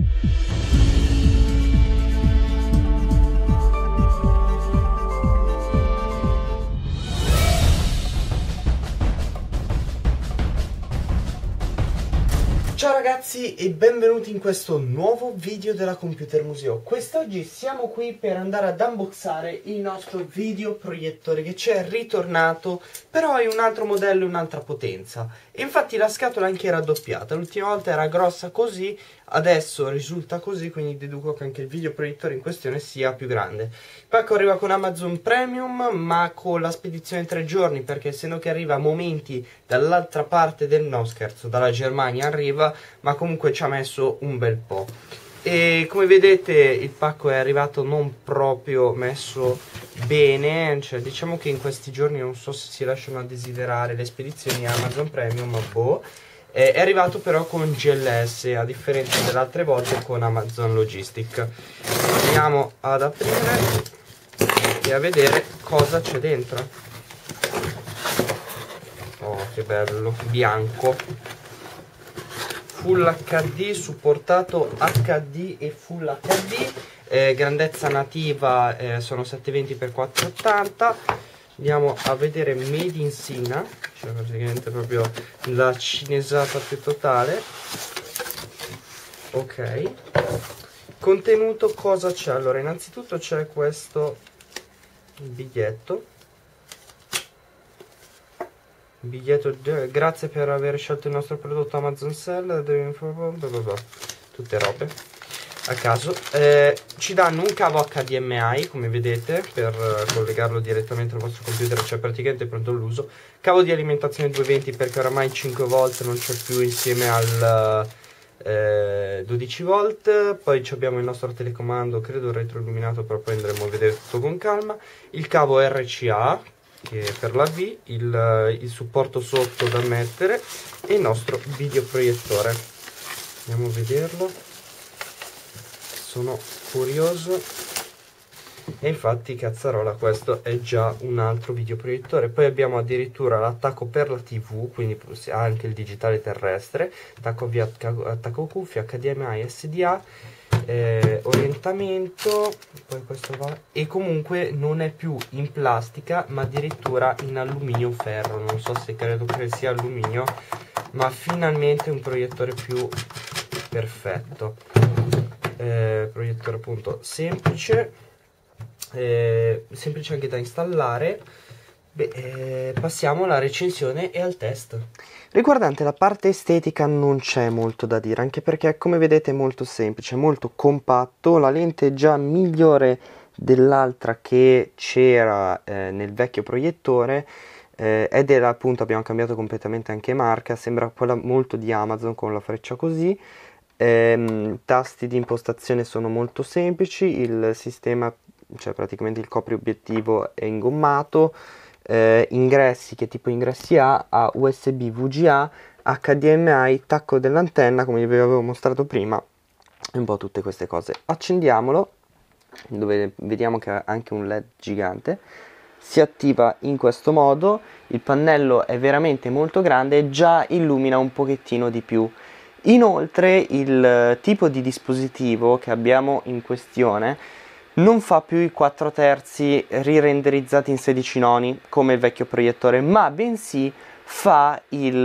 Ciao ragazzi e benvenuti in questo nuovo video della Computer Museo. Quest'oggi siamo qui per andare ad unboxare il nostro videoproiettore che ci è ritornato, però è un altro modello e un'altra potenza. E infatti la scatola anche era raddoppiata, l'ultima volta era grossa così, adesso risulta così, quindi deduco che anche il videoproiettore in questione sia più grande. Il pacco arriva con Amazon Premium, ma con la spedizione 3 giorni, perché essendo che arriva a momenti dall'altra parte del, no scherzo, dalla Germania arriva, ma comunque ci ha messo un bel po'. E come vedete il pacco è arrivato non proprio messo bene, cioè diciamo che in questi giorni non so se si lasciano a desiderare le spedizioni Amazon Premium, ma boh. È arrivato però con GLS, a differenza delle altre volte con Amazon Logistic. Andiamo ad aprire e a vedere cosa c'è dentro. Oh, che bello, bianco, Full HD, supportato HD e Full HD, grandezza nativa sono 720x480. Andiamo a vedere Made in Cina, cioè praticamente proprio la cinesata più totale. Ok, contenuto, cosa c'è? Allora, innanzitutto c'è questo biglietto, grazie per aver scelto il nostro prodotto Amazon Sell, tutte robe a caso. Ci danno un cavo HDMI, come vedete, per collegarlo direttamente al vostro computer, cioè praticamente pronto all'uso. Cavo di alimentazione 220, perché oramai 5 volt non c'è più insieme al 12 volt. Poi abbiamo il nostro telecomando, credo retroilluminato, però poi andremo a vedere tutto con calma. Il cavo RCA, che è per la V, il supporto sotto da mettere e il nostro videoproiettore. Andiamo a vederlo. Sono curioso. E infatti, cazzarola, questo è già un altro videoproiettore. Poi abbiamo addirittura l'attacco per la TV, quindi anche il digitale terrestre, attacco cuffia, HDMI, SDA, orientamento, poi questo va, e comunque non è più in plastica ma addirittura in alluminio ferro. Non so se credo che sia alluminio, ma finalmente un proiettore più perfetto. Proiettore appunto semplice, semplice anche da installare. Passiamo alla recensione e al test. Riguardante la parte estetica non c'è molto da dire, anche perché come vedete è molto semplice, molto compatto. La lente è già migliore dell'altra che c'era nel vecchio proiettore, ed era appunto, abbiamo cambiato completamente anche marca, sembra quella molto di Amazon con la freccia così. Tasti di impostazione sono molto semplici, il sistema, cioè praticamente il copriobiettivo è ingommato. Ingressi, che tipo ingressi ha USB VGA, HDMI, tacco dell'antenna come vi avevo mostrato prima, e un po' tutte queste cose. Accendiamolo, dove vediamo che ha anche un LED gigante. Si attiva in questo modo, il pannello è veramente molto grande e già illumina un pochettino di più. Inoltre il tipo di dispositivo che abbiamo in questione non fa più i 4/3 rirenderizzati in 16 noni come il vecchio proiettore, ma bensì fa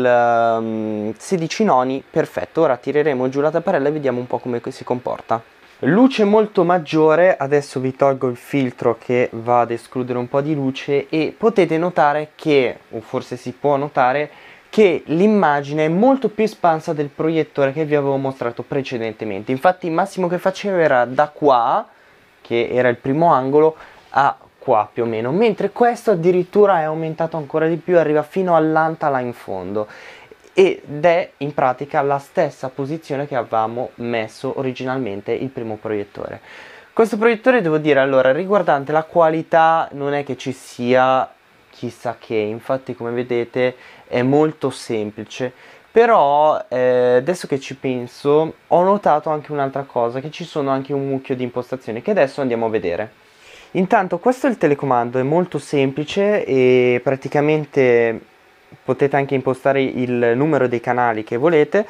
il 16 noni perfetto. Ora tireremo giù la tapparella e vediamo un po' come si comporta. Luce molto maggiore, adesso vi tolgo il filtro che va ad escludere un po' di luce e potete notare che, o forse si può notare, che l'immagine è molto più espansa del proiettore che vi avevo mostrato precedentemente. Infatti il massimo che faceva era da qua, che era il primo angolo, a qua più o meno, mentre questo addirittura è aumentato ancora di più, arriva fino all'anta là in fondo, ed è in pratica la stessa posizione che avevamo messo originalmente il primo proiettore. Questo proiettore, devo dire, allora, riguardante la qualità non è che ci sia chissà che, infatti come vedete è molto semplice. Però adesso che ci penso ho notato anche un'altra cosa, che ci sono anche un mucchio di impostazioni che adesso andiamo a vedere. Intanto questo è il telecomando, è molto semplice e praticamente potete anche impostare il numero dei canali che volete.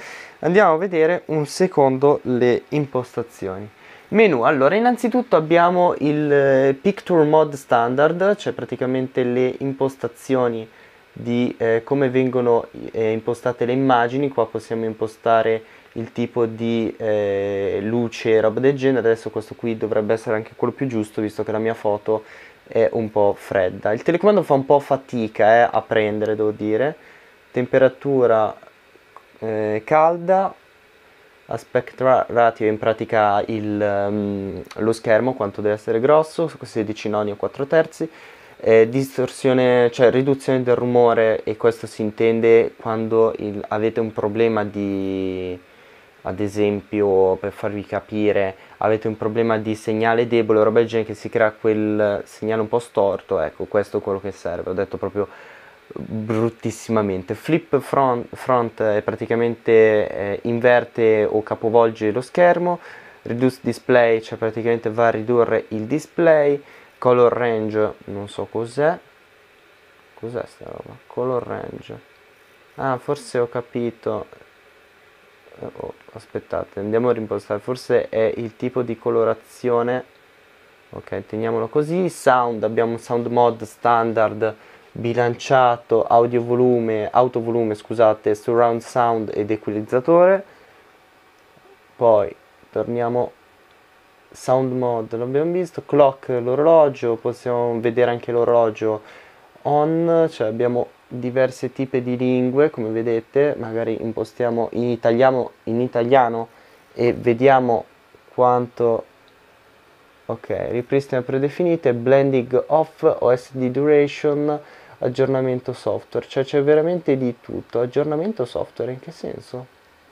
Andiamo a vedere un secondo le impostazioni. Menu, allora innanzitutto abbiamo il Picture Mode Standard, cioè praticamente le impostazioni di come vengono impostate le immagini. Qua possiamo impostare il tipo di luce e roba del genere. Adesso questo qui dovrebbe essere anche quello più giusto, visto che la mia foto è un po' fredda. Il telecomando fa un po' fatica a prendere, devo dire. Temperatura calda, aspect ratio in pratica lo schermo quanto deve essere grosso, 16 noni o 4 terzi, distorsione, cioè riduzione del rumore, e questo si intende quando avete un problema di, ad esempio, per farvi capire, avete un problema di segnale debole o roba del genere, che si crea quel segnale un po' storto. Ecco, questo è quello che serve, ho detto proprio bruttissimamente. Flip front è praticamente inverte o capovolge lo schermo. Reduce display, cioè praticamente va a ridurre il display. Color range, non so cos'è sta roba, color range, ah, forse ho capito. Oh, aspettate, andiamo a rimpostare, forse è il tipo di colorazione. Ok, teniamolo così. Sound, abbiamo un sound mode standard, bilanciato, autovolume, scusate, surround sound ed equalizzatore. Poi torniamo sound mode, l'abbiamo visto. Clock, l'orologio, possiamo vedere anche l'orologio on, cioè abbiamo diversi tipi di lingue, come vedete. Magari impostiamo in italiano e vediamo quanto. Ok, ripristina predefinite, blending off, OSD duration, aggiornamento software, cioè c'è veramente di tutto. Aggiornamento software in che senso?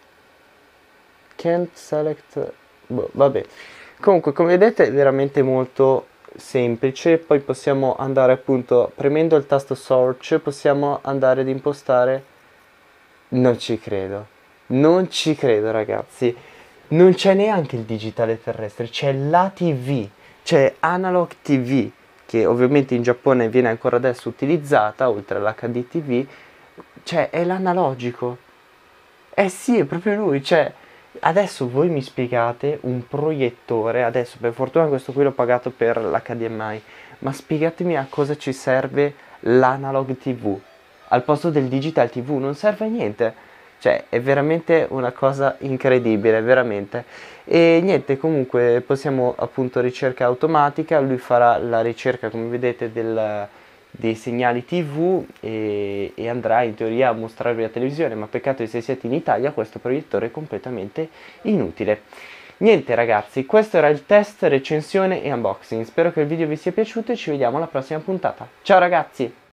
Can't select, boh, vabbè. Comunque, come vedete è veramente molto semplice. Poi possiamo andare, appunto, premendo il tasto search, possiamo andare ad impostare. Non ci credo, non ci credo, ragazzi. Non c'è neanche il digitale terrestre, c'è la TV, c'è Analog TV, che ovviamente in Giappone viene ancora adesso utilizzata, oltre all'HD TV, cioè è l'analogico. Eh sì, è proprio lui, cioè, adesso voi mi spiegate un proiettore, adesso per fortuna questo qui l'ho pagato per l'HDMI, ma spiegatemi a cosa ci serve l'Analog TV. Al posto del Digital TV non serve a niente. Cioè, è veramente una cosa incredibile, veramente. E niente, comunque possiamo, appunto, ricerca automatica. Lui farà la ricerca, come vedete, dei segnali TV e andrà in teoria a mostrarvi la televisione. Ma peccato che se siete in Italia questo proiettore è completamente inutile. Niente ragazzi, questo era il test, recensione e unboxing. Spero che il video vi sia piaciuto e ci vediamo alla prossima puntata. Ciao ragazzi!